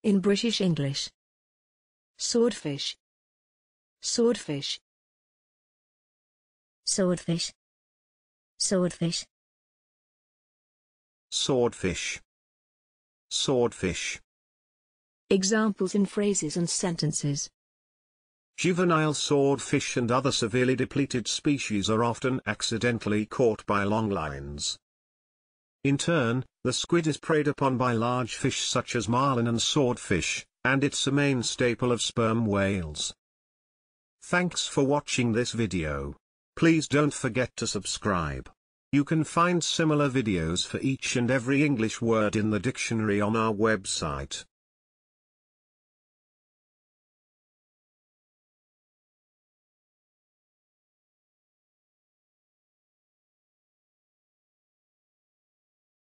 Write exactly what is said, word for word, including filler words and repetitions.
In British English. Swordfish. Swordfish. Swordfish. Swordfish. Swordfish. Swordfish. Examples in phrases and sentences. Juvenile swordfish and other severely depleted species are often accidentally caught by longlines. In turn, the squid is preyed upon by large fish such as marlin and swordfish, and it's a main staple of sperm whales. Thanks for watching this video. Please don't forget to subscribe. You can find similar videos for each and every English word in the dictionary on our website.